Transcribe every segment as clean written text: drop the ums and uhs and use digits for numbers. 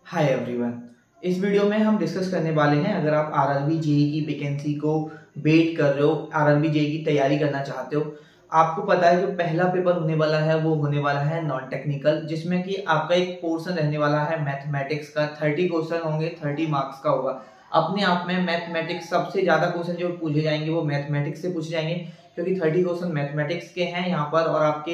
Hi everyone. इस video में हम डिस्कस करने वाले हैं, अगर आप आरआरबी जेईई की वैकेंसी को वेट कर रहे हो, आरआरबी जेईई की तैयारी करना चाहते हो, आपको पता है जो पहला पेपर होने वाला है वो होने वाला है नॉन टेक्निकल, जिसमें कि आपका एक पोर्शन रहने वाला है मैथमेटिक्स का। 30 क्वेश्चन होंगे, 30 मार्क्स का होगा। अपने आप में मैथमेटिक्स सबसे ज्यादा क्वेश्चन जो पूछे जाएंगे वो मैथमेटिक्स से पूछे जाएंगे, क्योंकि 30 क्वेश्चन मैथमेटिक्स के हैं यहाँ पर, और आपके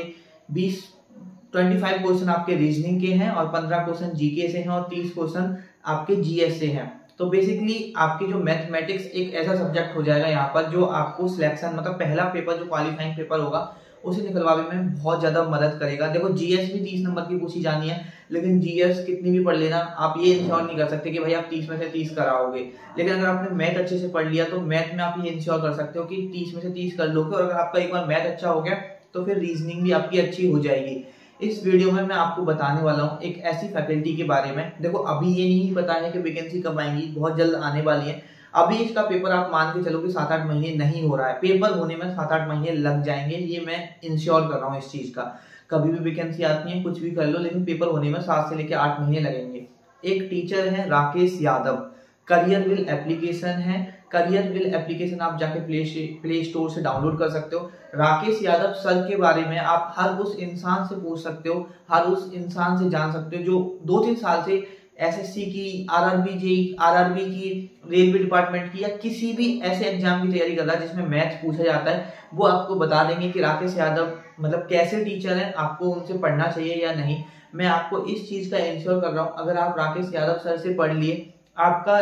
25 क्वेश्चन आपके रीजनिंग के हैं, और 15 क्वेश्चन जीके से हैं, और 30 क्वेश्चन आपके जीएस से हैं। तो बेसिकली आपकी जो मैथमेटिक्स एक ऐसा सब्जेक्ट हो जाएगा यहाँ पर जो आपको सिलेक्शन, मतलब पहला पेपर जो क्वालिफाइंग पेपर होगा उसे निकलवाने में बहुत ज्यादा मदद करेगा। देखो, जीएस भी 30 नंबर की पूछी जानी है, लेकिन जीएस कितनी भी पढ़ लेना, आप ये इंश्योर नहीं कर सकते कि भाई आप 30 में से 30 कराओगे। लेकिन अगर आपने मैथ अच्छे से पढ़ लिया तो मैथ में आप ये इंश्योर कर सकते हो कि 30 में से 30 कर लोगे। और अगर आपका एक बार मैथ अच्छा हो गया तो फिर रीजनिंग भी आपकी अच्छी हो जाएगी। इस वीडियो में मैं आपको बताने वाला हूँ एक ऐसी फैकल्टी के बारे में। देखो, अभी ये नहीं पता है कि वैकेंसी कब आएंगी, बहुत जल्द आने वाली है। अभी इसका पेपर आप मान के चलो कि 7-8 महीने नहीं हो रहा है, पेपर होने में 7-8 महीने लग जाएंगे, ये मैं इंश्योर कर रहा हूँ इस चीज का। कभी भी वैकेंसी आती है, कुछ भी कर लो, लेकिन पेपर होने में 7 से लेकर 8 महीने लगेंगे। एक टीचर है Rakesh Yadav, Careerwill application है। करियर विल एप्लीकेशन आप जाके प्ले स्टोर से डाउनलोड कर सकते हो। राकेश यादव सर के बारे में आप हर उस इंसान से पूछ सकते हो, हर उस इंसान से जान सकते हो जो 2-3 साल से एसएससी की, आरआरबी जेईई, आरआरबी की, रेलवे डिपार्टमेंट की, या किसी भी ऐसे एग्जाम की तैयारी कर रहा है जिसमें मैथ पूछा जाता है। वो आपको बता देंगे कि राकेश यादव मतलब कैसे टीचर है, आपको उनसे पढ़ना चाहिए या नहीं। मैं आपको इस चीज का इंश्योर कर रहा हूँ, अगर आप राकेश यादव सर से पढ़ लिए, आपका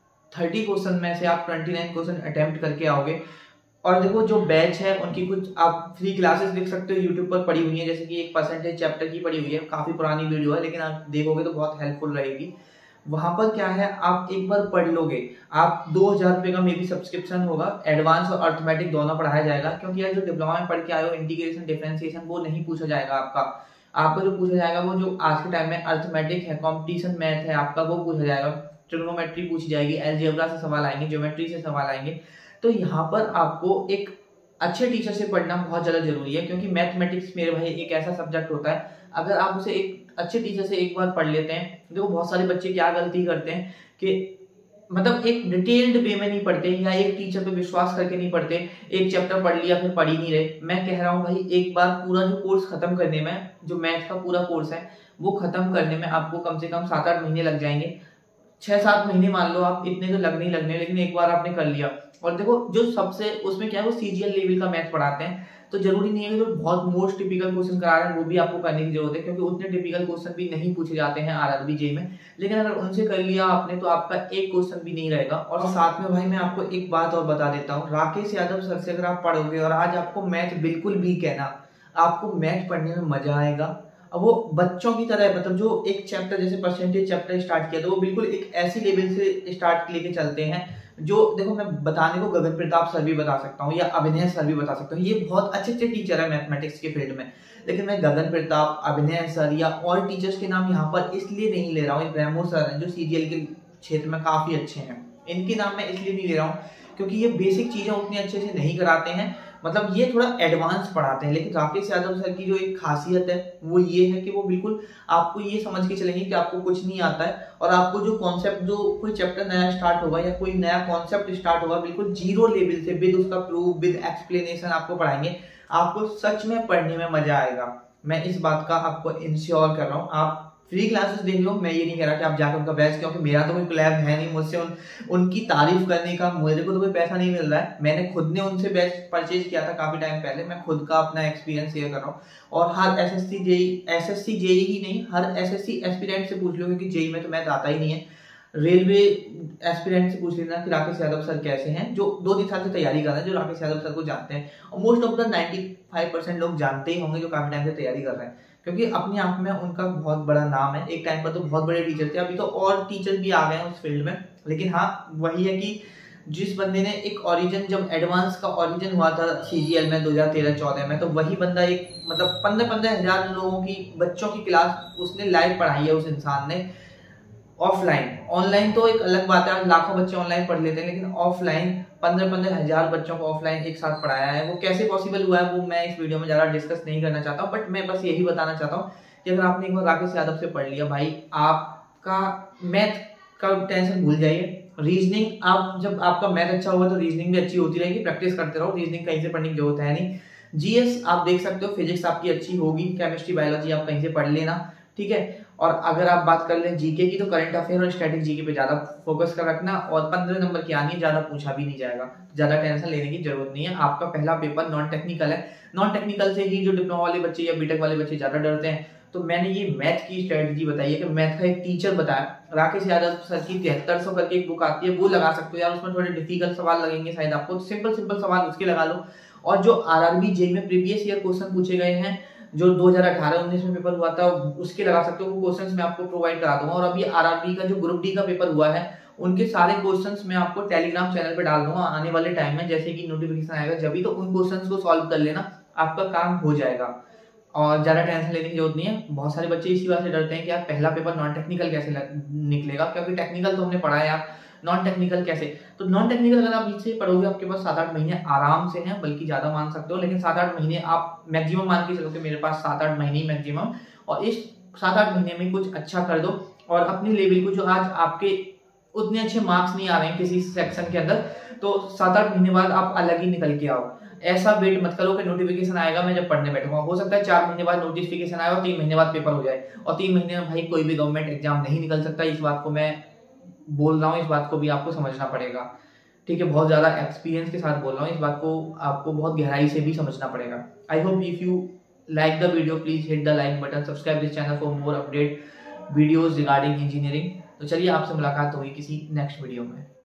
30 क्वेश्चन में से आप 29 क्वेश्चन अटेम्प्ट करके आओगे। और देखो, जो बैच है उनकी कुछ आप फ्री क्लासेस देख सकते हो, यूट्यूब पर पड़ी हुई है, जैसे कि एक परसेंटेज चैप्टर की पड़ी हुई है, काफी पुरानी वीडियो है, लेकिन आप देखोगे तो बहुत हेल्पफुल रहेगी। वहां पर क्या है, आप एक बार पढ़ लोगे, आप 2000 रुपए का मे बी सब्सक्रिप्शन होगा, एडवांस और अर्थमेटिक दोनों पढ़ाया जाएगा। क्योंकि यार जो डिप्लोमा में पढ़ के आए हो, इंटीग्रेशन डिफरेंशिएशन वो नहीं पूछा जाएगा आपका जो पूछा जाएगा वो जो आज के टाइम में अर्थमेटिक है, कॉम्पिटिशन मैथ है आपका, वो पूछा जाएगा। ट्रिग्नोमेट्री पूछी जाएगी, अलजेब्रा से सवाल आएंगे, ज्योमेट्री से सवाल आएंगे। तो यहाँ पर आपको एक अच्छे टीचर से पढ़ना बहुत ज्यादा जरूरी है, क्योंकि मैथमेटिक्स मेरे भाई एक ऐसा सब्जेक्ट होता है, अगर आप उसे एक अच्छे टीचर से एक बार पढ़ लेते हैं। देखो, बहुत सारे बच्चे क्या गलती करते हैं कि मतलब एक डिटेल्ड वे में नहीं पढ़ते, या एक टीचर पे विश्वास करके नहीं पढ़ते, एक चैप्टर पढ़ लिया फिर पढ़ ही नहीं रहे। मैं कह रहा हूँ भाई, एक बार पूरा जो कोर्स खत्म करने में, जो मैथ का पूरा कोर्स है वो खत्म करने में आपको कम से कम 7-8 महीने लग जाएंगे। 6-7 महीने मान लो आप, इतने तो लगने ही लगने, लेकिन एक बार आपने कर लिया। और देखो, जो सबसे उसमें क्या है, वो सीजीएल लेवल का मैथ पढ़ाते हैं, तो जरूरी नहीं है कि जो बहुत मोस्ट टिपिकल क्वेश्चन करा रहे हैं वो भी आपको करने की जरूरत है, क्योंकि उतने टिपिकल क्वेश्चन भी नहीं पूछे जाते हैं आरआरबी जेईई में। लेकिन अगर उनसे कर लिया आपने तो आपका एक क्वेश्चन भी नहीं रहेगा। और साथ में भाई मैं आपको एक बात और बता देता हूँ, राकेश यादव सर से अगर आप पढ़ोगे और आज आपको मैथ बिल्कुल भी कहना, आपको मैथ पढ़ने में मजा आएगा। अब वो बच्चों की तरह है, मतलब जो एक चैप्टर जैसे परसेंटेज चैप्टर स्टार्ट किया, तो वो बिल्कुल एक ऐसी लेवल से स्टार्ट लेके चलते हैं जो, देखो मैं बताने को गगन प्रताप सर भी बता सकता हूँ, या अभिनय सर भी बता सकता हूँ, ये बहुत अच्छे अच्छे टीचर है मैथमेटिक्स के फील्ड में। लेकिन मैं गगन प्रताप, अभिनय सर या और टीचर्स के नाम यहाँ पर इसलिए नहीं ले रहा हूँ। ब्रह्मो सर हैं जो सीजीएल के क्षेत्र में काफी अच्छे हैं, इनके नाम मैं इसलिए नहीं ले रहा हूँ क्योंकि ये बेसिक चीजें उतनी अच्छे से नहीं कराते हैं, मतलब ये थोड़ा एडवांस पढ़ाते हैं। लेकिन राकेश यादव सर की जो एक खासियत है वो ये है कि वो बिल्कुल आपको ये समझ के चलेंगे कि आपको कुछ नहीं आता है, और आपको जो कॉन्सेप्ट, जो कोई चैप्टर नया स्टार्ट होगा या कोई नया कॉन्सेप्ट स्टार्ट होगा, बिल्कुल जीरो लेवल से विद उसका प्रूफ, विद एक्सप्लेनेशन आपको पढ़ाएंगे। आपको सच में पढ़ने में मजा आएगा, मैं इस बात का आपको इंश्योर कर रहा हूँ। आप फ्री क्लासेस देख लो, मैं ये नहीं कह रहा कि आप जाकर उनका बैच, क्योंकि मेरा तो कोई क्लैब है नहीं, मुझसे उनकी तारीफ करने का मुझे को तो कोई पैसा नहीं मिल रहा है। मैंने खुद ने उनसे बैच परचेज किया था काफी टाइम पहले, मैं खुद का अपना एक्सपीरियंस शेयर कर रहा हूँ। और हर एसएससी जेईई ही नहीं, हर एसएससी एस्पिरेंट से पूछ लो, क्योंकि जेईई में तो मैथ आता ही नहीं है। रेलवे एस्पिरेंट से पूछ लेना कि राकेश यादव सर कैसे हैं, जो 2-3 साल से तैयारी कर रहे हैं, जो राकेश यादव सर को जानते हैं। और मोस्ट ऑफ द 95% लोग जानते ही होंगे जो काफी टाइम से तैयारी कर रहे हैं, क्योंकि अपने आप में उनका बहुत बड़ा नाम है। एक टाइम पर तो बहुत बड़े टीचर थे, अभी तो और टीचर भी आ गए हैं उस फील्ड में। लेकिन हाँ, वही है कि जिस बंदे ने एक ओरिजिन, जब एडवांस का ओरिजिन हुआ था सीजीएल में 2013-14 में, तो वही बंदा एक मतलब 15-15 हजार लोगों की, बच्चों की क्लास उसने लाइव पढ़ाई है उस इंसान ने, ऑफलाइन। ऑनलाइन तो एक अलग बात है, लाखों बच्चे ऑनलाइन पढ़ लेते हैं, लेकिन ऑफलाइन 15-15 हजार बच्चों को ऑफलाइन एक साथ पढ़ाया है। वो कैसे पॉसिबल हुआ है वो मैं इस वीडियो में ज्यादा डिस्कस नहीं करना चाहता हूँ, बट मैं बस यही बताना चाहता हूँ कि अगर आपने एक बार राकेश यादव से पढ़ लिया भाई, आप आपका मैथ का टेंशन भूल जाइए। रीजनिंग आप जब आपका मैथ अच्छा होगा तो रीजनिंग भी अच्छी होती रहेगी, प्रैक्टिस करते रहो, रीजनिंग कहीं से पढ़ने की जरूरत है नहीं। जीएस आप देख सकते हो, फिजिक्स आपकी अच्छी होगी, केमिस्ट्री बायोलॉजी आप कहीं से पढ़ लेना, ठीक है। और अगर आप बात कर लें जीके की तो करंट अफेयर और स्टैटिक जीके पे ज्यादा फोकस कर रखना, और 15 नंबर की आनी है, ज्यादा पूछा भी नहीं जाएगा, ज्यादा टेंशन लेने की जरूरत नहीं है। आपका पहला पेपर नॉन टेक्निकल है, नॉन टेक्निकल से ही जो डिप्लोमा वाले बच्चे या बीटेक वाले बच्चे ज्यादा डरते हैं, तो मैंने ये मैथ की स्ट्रेटजी बताई है कि मैथ का एक टीचर बताया, राकेश यादव सर की 7300 करके एक बुक आती है, वो लगा सकते हो यार, उसमें थोड़े डिफिकल्ट सवाल लगेंगे शायद आपको, सिंपल सिंपल सवाल उसके लगा लो। और जो आरआरबी जेईई में प्रीवियस ईयर क्वेश्चन पूछे गए हैं, जो 2018-19 में पेपर हुआ था, उसके लगा सकते हो, वो क्वेश्चंस मैं आपको प्रोवाइड करा दूंगा। और अभी आरआरबी का जो ग्रुप डी का पेपर हुआ है, उनके सारे क्वेश्चंस मैं आपको टेलीग्राम चैनल पे डाल दूंगा आने वाले टाइम में, जैसे कि नोटिफिकेशन आएगा जब भी, तो उन क्वेश्चंस को सॉल्व कर लेना, आपका काम हो जाएगा और ज्यादा टेंशन लेने की जरूरत नहीं है। बहुत सारे बच्चे इसी बात से डरते हैं कि यार पहला पेपर नॉन टेक्निकल कैसे निकलेगा, क्योंकि टेक्निकल तो हमने पढ़ा है यार, नॉन टेक्निकल कैसे। तो नॉन टेक्निकल अगर आप बीच से पढ़ोगे, आपके पास 7-8 महीने आराम से हैं, बल्कि ज्यादा मान सकते हो, लेकिन 7-8 महीने आप मैक्सिमम मान के चलो कि मेरे पास 7-8 महीने मैक्सिमम, और इस 7-8 महीने में कुछ अच्छा कर दो और अपनी लेवल को, जो आज आपके उतने अच्छे मार्क्स नहीं आ रहे हैं किसी सेक्शन के अंदर, तो 7-8 महीने बाद आप अलग ही निकल के आओ। ऐसा वेट मत करो कि नोटिफिकेशन आएगा मैं जब पढ़ने बैठूंगा, हो सकता है 4 महीने बाद नोटिफिकेशन आए और 3 महीने बाद पेपर हो जाए, और 3 महीने में भाई कोई भी गवर्नमेंट एग्जाम नहीं निकल सकता, इस बात को मैं बोल रहा हूँ, इस बात को भी आपको समझना पड़ेगा, ठीक है। बहुत ज्यादा एक्सपीरियंस के साथ बोल रहा हूँ, इस बात को आपको बहुत गहराई से भी समझना पड़ेगा। I hope if you like the video please hit the like button, subscribe this channel for more update videos regarding engineering. तो चलिए आपसे मुलाकात होगी किसी नेक्स्ट वीडियो में।